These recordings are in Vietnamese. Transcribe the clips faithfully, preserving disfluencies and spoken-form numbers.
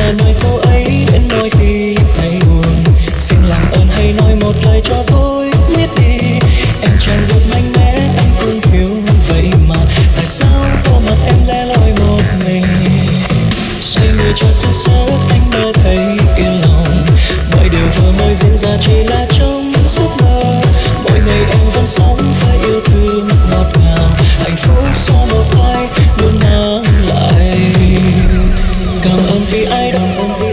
là nơi cô ấy đến đôi khi thấy buồn. Xin làm ơn hãy nói một lời cho tôi biết đi. Em chẳng được mạnh mẽ, anh cũng hiểu vậy mà tại sao có mặt em lẻ loi một mình. Xoay người cho thật sớt anh mơ thấy yên lòng. Mọi điều vừa mới diễn ra chỉ là trong giấc mơ. Mỗi ngày em vẫn sống với yêu thương ngọt ngào, hạnh phúc do một ai luôn nắng lại. Cảm ơn vì ai đó,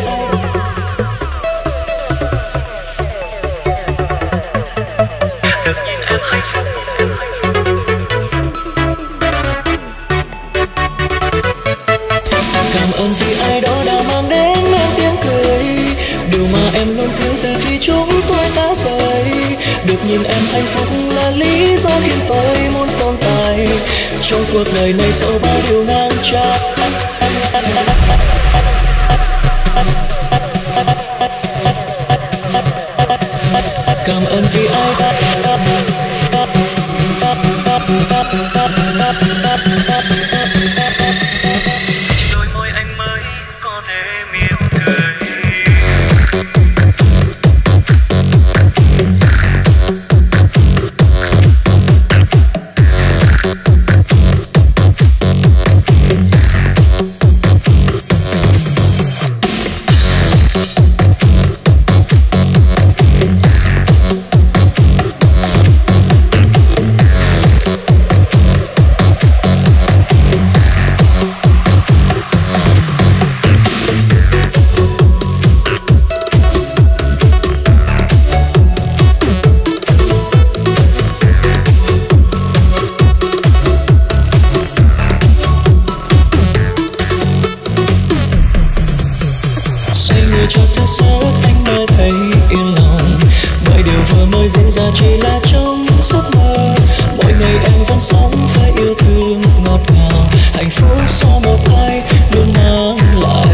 được nhìn em hạnh phúc. Cảm ơn vì ai đó đã mang đến em tiếng cười, điều mà em luôn thiếu từ khi chúng tôi xa rời. Được nhìn em hạnh phúc là lý do khiến tôi muốn tồn tại trong cuộc đời này dẫu bao điều ngang trái. Cảm ơn vì ai đã chỉ đôi môi anh mới có thể mỉm cười. Cho thật sớt anh mơ thấy yên lòng. Mọi điều vừa mới diễn ra chỉ là trong giấc mơ. Mỗi ngày em vẫn sống với yêu thương ngọt ngào, hạnh phúc do một ai luôn mang lại.